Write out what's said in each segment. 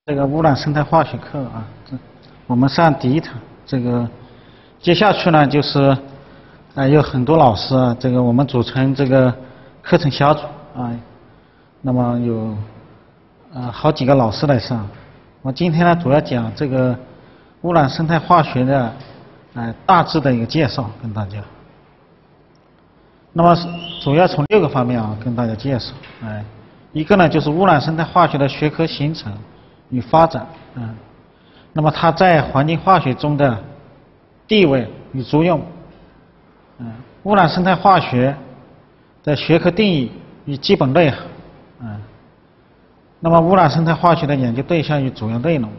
这个污染生态化学课啊，我们上第一堂。这个接下去呢，就是有很多老师啊，我们组成这个课程小组啊，那么有好几个老师来上。我今天呢，主要讲这个污染生态化学的大致的一个介绍，跟大家。那么主要从6个方面啊，跟大家介绍。一个呢，就是污染生态化学的学科形成与发展，那么它在环境化学中的地位与作用，污染生态化学的学科定义与基本内涵，那么污染生态化学的研究对象与主要内容，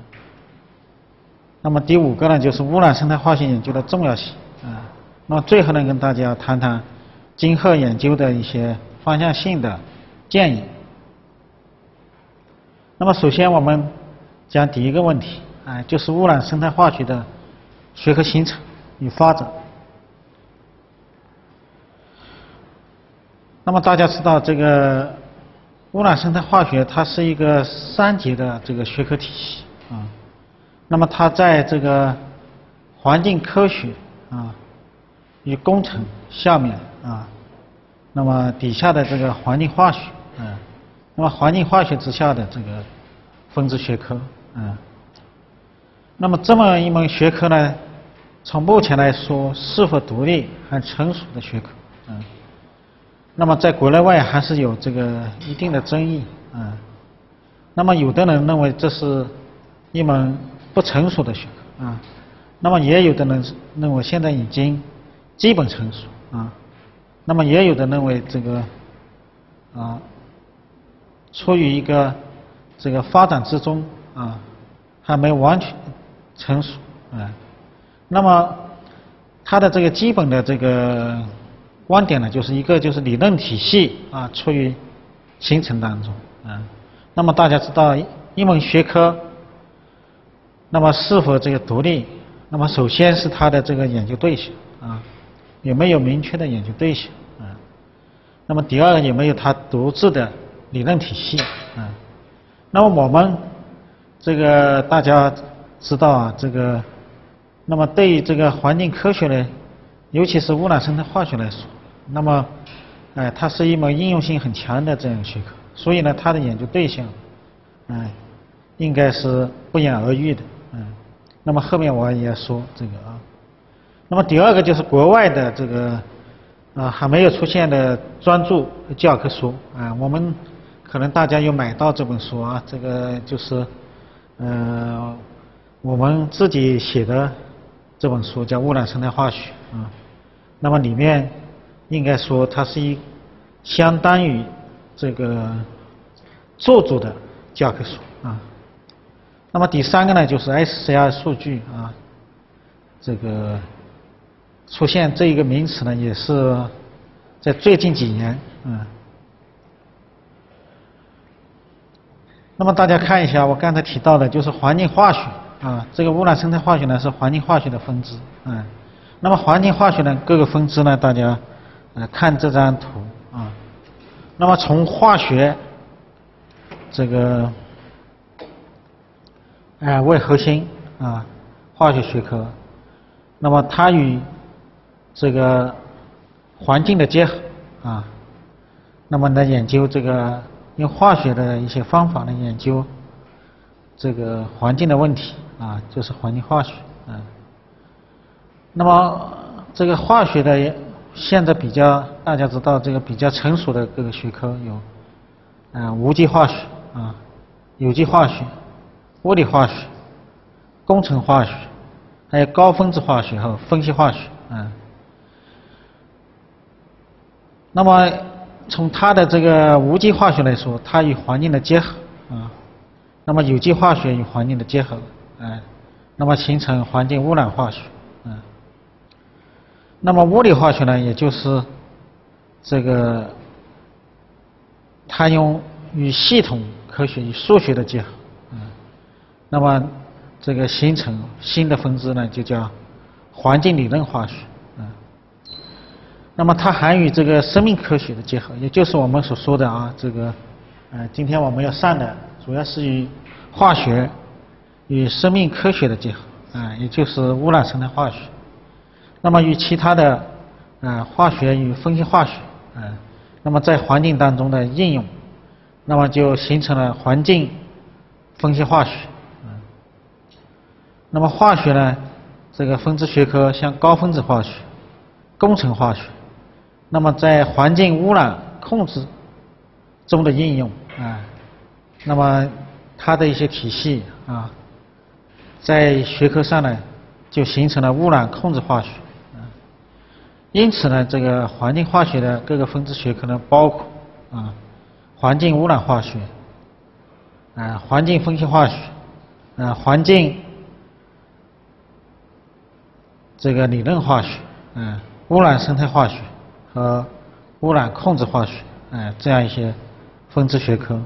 那么第5个呢，就是污染生态化学研究的重要性，那么最后呢，跟大家谈谈今后研究的一些方向性的建议。那么首先我们讲第一个问题，就是污染生态化学的学科形成与发展。那么大家知道，这个污染生态化学它是一个3节的这个学科体系啊。那么它在这个环境科学与工程下面那么底下的这个环境化学那么环境化学之下的这个分支学科那么这么一门学科呢，从目前来说是否独立还成熟的学科那么在国内外还是有这个一定的争议那么有的人认为这是一门不成熟的学科那么也有的人认为现在已经基本成熟那么也有的认为这个处于一个这个发展之中还没完全成熟那么它的这个基本的这个观点呢，就是一个就是理论体系处于形成当中那么大家知道一门学科那么是否这个独立，那么首先是它的这个研究对象有没有明确的研究对象那么第二个有没有它独自的理论体系那么我们这个大家知道这个那么对于这个环境科学呢，尤其是污染生态化学来说，那么它是一门应用性很强的这样一个学科，所以呢它的研究对象应该是不言而喻的那么后面我也要说这个那么第二个就是国外的这个还没有出现的专著教科书我们可能大家有买到这本书这个就是我们自己写的这本书叫《污染生态化学》那么里面应该说它是相当于这个做作的教科书那么第3个呢，就是 SCR 数据这个出现这一个名词呢，也是在最近几年那么大家看一下，我刚才提到的就是环境化学这个污染生态化学呢是环境化学的分支那么环境化学呢各个分支呢，大家看这张图那么从化学这个为核心化学学科，那么它与这个环境的结合那么来研究这个用化学的一些方法来研究这个环境的问题就是环境化学那么这个化学的现在比较大家知道这个比较成熟的各个学科有无机化学有机化学、物理化学、工程化学，还有高分子化学和分析化学那么从它的这个无机化学来说，它与环境的结合那么有机化学与环境的结合那么形成环境污染化学那么物理化学呢，也就是这个它用与系统科学与数学的结合那么这个形成新的分支呢，就叫环境理论化学那么它还与这个生命科学的结合，也就是我们所说的这个今天我们要上的主要是与化学与生命科学的结合，也就是污染生态化学。那么与其他的化学与分析化学，那么在环境当中的应用，那么就形成了环境分析化学。那么化学呢，这个分支学科像高分子化学、工程化学，那么在环境污染控制中的应用，那么它的一些体系在学科上呢，就形成了污染控制化学。因此呢，这个环境化学的各个分支学科呢，包括环境污染化学、环境分析化学、环境这个理论化学、污染生态化学和污染控制化学，这样一些分支学科，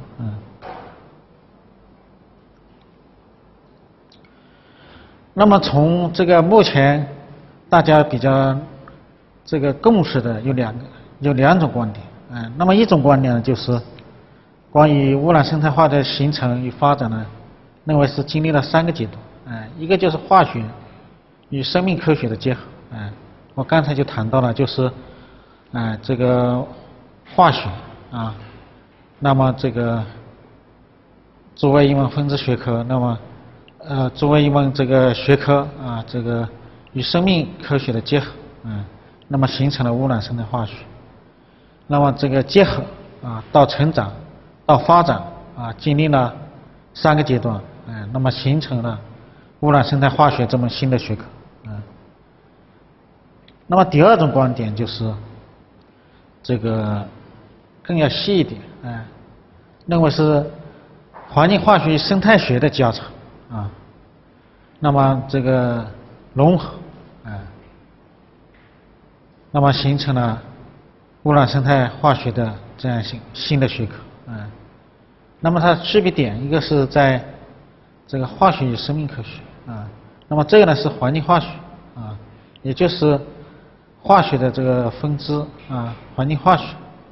那么从这个目前大家比较这个共识的有两种观点，那么一种观点呢，就是关于污染生态化的形成与发展呢，认为是经历了3个阶段，一个就是化学与生命科学的结合，我刚才就谈到了，就是这个化学那么这个作为一门分支学科，那么作为一门这个学科这个与生命科学的结合，那么形成了污染生态化学。那么这个结合到成长到发展经历了3个阶段，那么形成了污染生态化学这门新的学科。那么第二种观点就是这个更要细一点，认为是环境化学与生态学的交叉那么这个融合，那么形成了污染生态化学的这样新的学科，那么它区别点，一个是在这个化学与生命科学那么这个呢是环境化学也就是化学的这个分支环境化学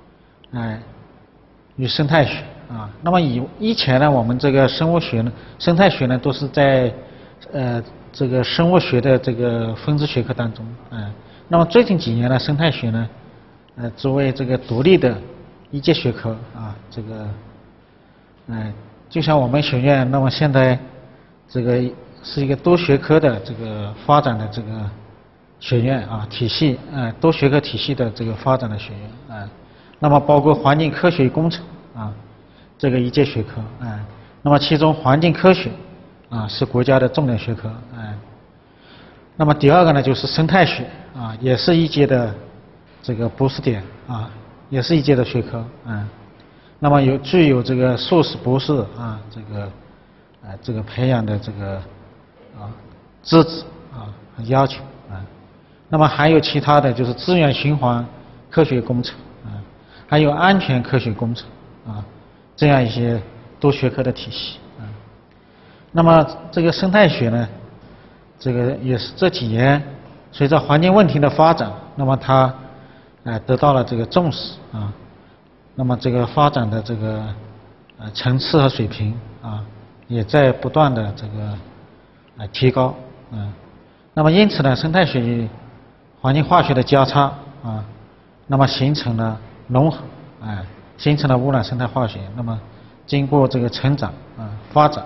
与生态学那么以前呢，我们这个生物学呢、生态学呢，都是在这个生物学的这个分支学科当中那么最近几年呢，生态学呢作为这个独立的一届学科这个就像我们学院，那么现在这个是一个多学科的这个发展的这个学院体系多学科体系的这个发展的学院那么包括环境科学与工程这个一届学科那么其中环境科学是国家的重点学科那么第二个呢就是生态学也是一届的这个博士点也是一届的学科那么具有这个硕士博士这个培养的这个资质和要求那么还有其他的就是资源循环科学工程还有安全科学工程这样一些多学科的体系那么这个生态学呢，这个也是这几年随着环境问题的发展，那么它得到了这个重视那么这个发展的这个层次和水平也在不断的这个提高那么因此呢，生态学与环境化学的交叉那么形成了融合形成了污染生态化学，那么经过这个成长发展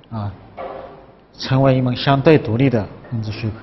成为一门相对独立的分支学科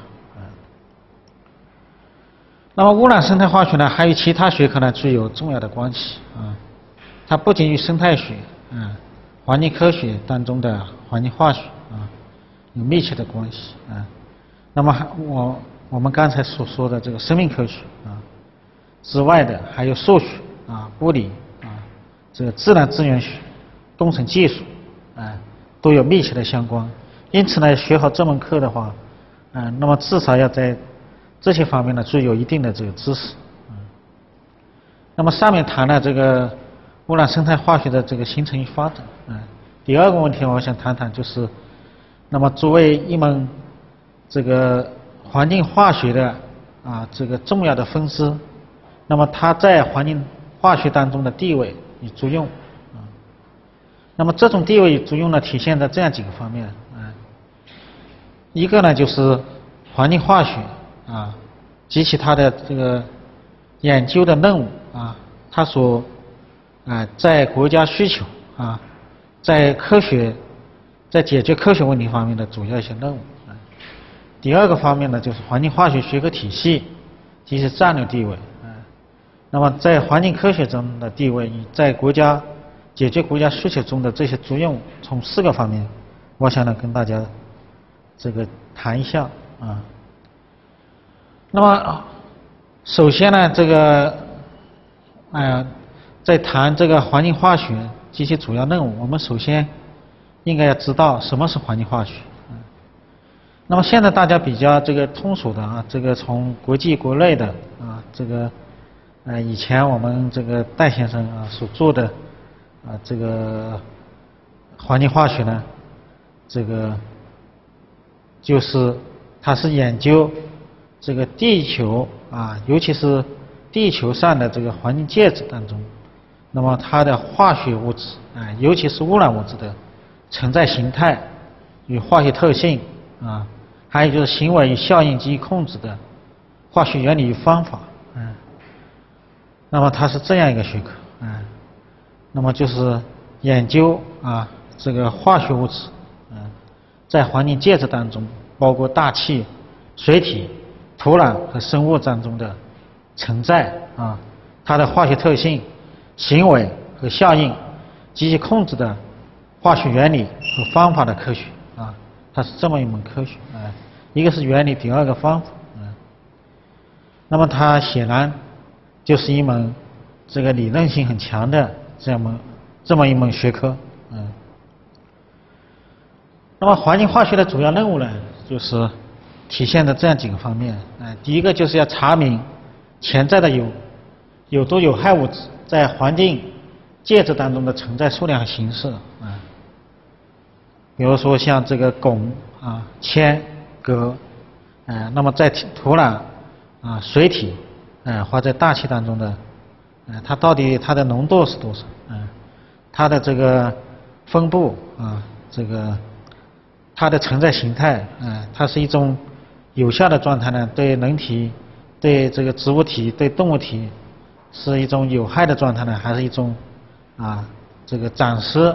那么污染生态化学呢，还与其他学科呢具有重要的关系它不仅与生态学环境科学当中的环境化学有密切的关系那么我们刚才所说的这个生命科学之外的还有数学物理这个自然资源学、工程技术都有密切的相关。因此呢，学好这门课的话那么至少要在这些方面呢具有一定的这个知识那么上面谈了这个污染生态化学的这个形成与发展第二个问题我想谈谈就是那么作为一门这个环境化学的这个重要的分支那么它在环境化学当中的地位与作用那么这种地位作用呢，体现在这样几个方面一个呢就是环境化学及其它的这个研究的任务它所在国家需求在解决科学问题方面的主要一些任务第二个方面呢，就是环境化学学科体系及其战略地位那么在环境科学中的地位与在解决国家需求中的这些作用，从4个方面，我想呢跟大家这个谈一下那么首先呢，这个在谈这个环境化学及其主要任务，我们首先应该要知道什么是环境化学那么现在大家比较这个通俗的这个从国际国内的这个以前我们这个戴先生所做的这个环境化学呢，这个就是它是研究这个地球尤其是地球上的这个环境介质当中，那么它的化学物质尤其是污染物质的存在形态与化学特性还有就是行为与效应及控制的化学原理与方法那么它是这样一个学科那么就是研究这个化学物质在环境介质当中，包括大气、水体、土壤和生物当中的存在它的化学特性、行为和效应及其控制的化学原理和方法的科学它是这么一门科学一个是原理，第二个方法那么它显然就是一门这个理论性很强的这么一门学科那么环境化学的主要任务呢，就是体现在这样几个方面第一个就是要查明潜在的有毒有害物质在环境介质当中的存在数量和形式比如说像这个汞铅、镉那么在土壤水体或在大气当中的它到底它的浓度是多少它的这个分布这个它的存在形态它是一种有效的状态呢，对人体、对这个植物体、对动物体是一种有害的状态呢，还是一种这个暂时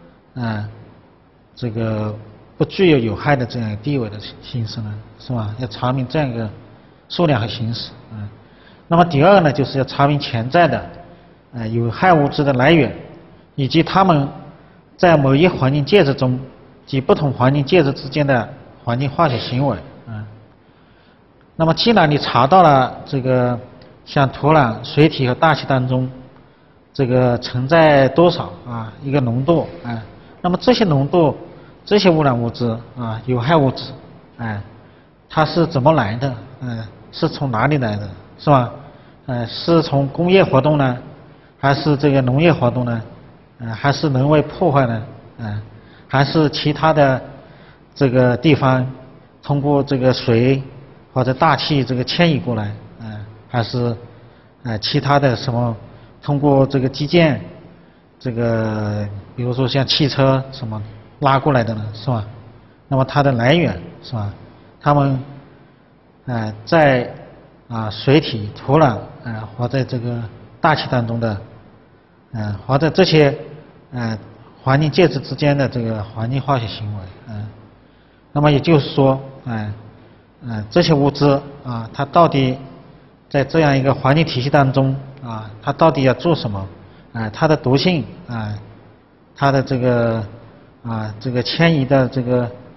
这个不具有害的这样一个地位的形式呢，是吧？要查明这样一个数量和形式那么第二呢，就是要查明潜在的有害物质的来源，以及它们在某一环境介质中及不同环境介质之间的环境化学行为那么既然你查到了这个像土壤、水体和大气当中这个存在多少一个浓度那么这些浓度、这些污染物质有害物质它是怎么来的是从哪里来的，是吧是从工业活动呢，还是这个农业活动呢还是人为破坏呢还是其他的这个地方通过这个水或者大气这个迁移过来还是其他的什么通过这个基建这个比如说像汽车什么拉过来的呢，是吧那么它的来源是吧它们在水体、土壤或在这个大气当中的或者这些环境介质之间的这个环境化学行为那么也就是说这些物质它到底在这样一个环境体系当中它到底要做什么它的毒性它的这个迁移的这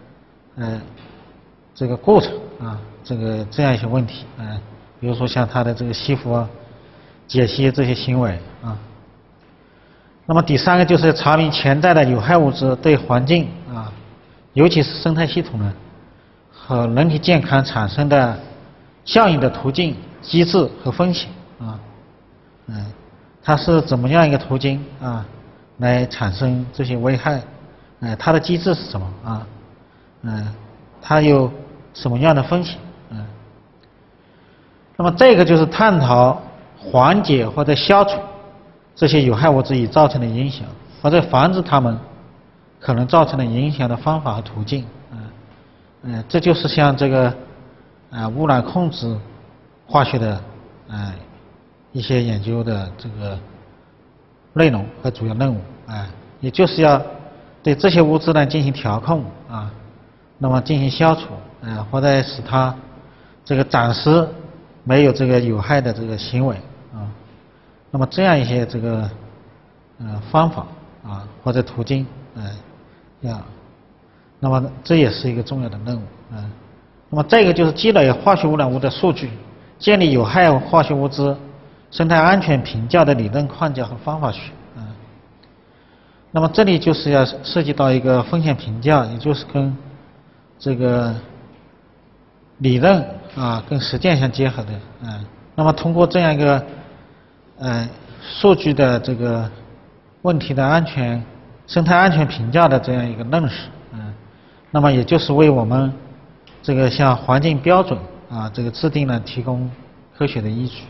个过程这样一些问题比如说像它的这个吸附解析这些行为那么第三个就是查明潜在的有害物质对环境尤其是生态系统呢和人体健康产生的效应的途径、机制和风险它是怎么样一个途径来产生这些危害它的机制是什么它有什么样的风险那么这个就是探讨缓解或者消除这些有害物质已造成的影响，或者防止它们可能造成的影响的方法和途径，这就是像这个污染控制化学的一些研究的这个内容和主要任务，也就是要对这些物质呢进行调控那么进行消除，或者使它这个暂时没有这个有害的这个行为那么这样一些这个方法或者途径那么这也是一个重要的任务那么再一个就是积累化学污染物的数据，建立有害化学物质生态安全评价的理论框架和方法学那么这里就是要涉及到一个风险评价，也就是跟这个理论跟实践相结合的那么通过这样一个数据的这个问题的生态安全评价的这样一个认识那么也就是为我们这个像环境标准这个制定呢提供科学的依据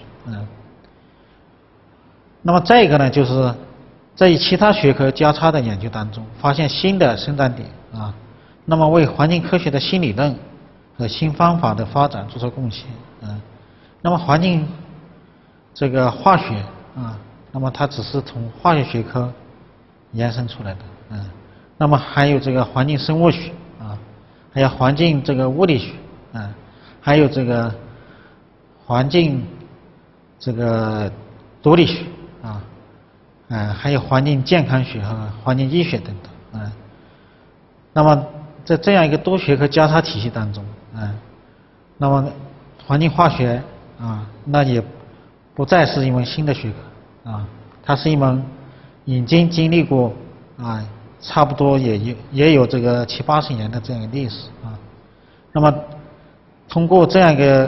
那么再一个呢，就是在与其他学科交叉的研究当中，发现新的生长点那么为环境科学的新理论和新方法的发展做出贡献那么环境这个化学那么它只是从化学学科延伸出来的那么还有这个环境生物学还有环境这个物理学还有这个环境这个毒理学还有环境健康学和环境医学等等那么在这样一个多学科交叉体系当中那么环境化学那也不再是一门新的学科它是一门已经经历过差不多也有这个70、80年的这样一个历史那么通过这样一个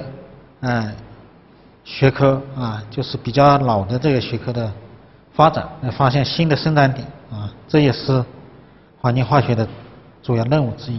学科就是比较老的这个学科的发展，来发现新的生长点这也是环境化学的主要任务之一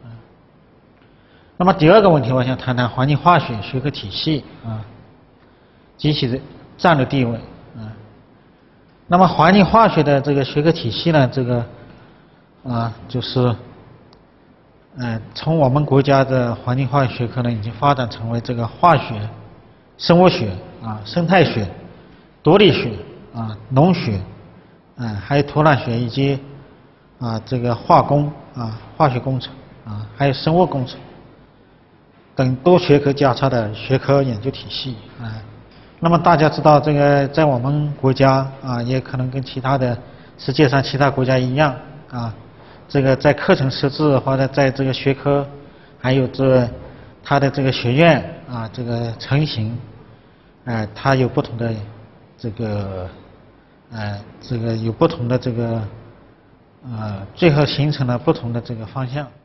那么第二个问题，我想谈谈环境化学学科体系及其的战略地位那么环境化学的这个学科体系呢，这个就是从我们国家的环境化学学科呢，已经发展成为这个化学、生物学生态学、毒理学农学还有土壤学以及这个化工化学工程还有生物工程等多学科交叉的学科研究体系那么大家知道，这个在我们国家也可能跟其他的世界上其他国家一样这个在课程设置或者在这个学科还有它的这个学院这个成型它有不同的这个有不同的这个最后形成了不同的这个方向。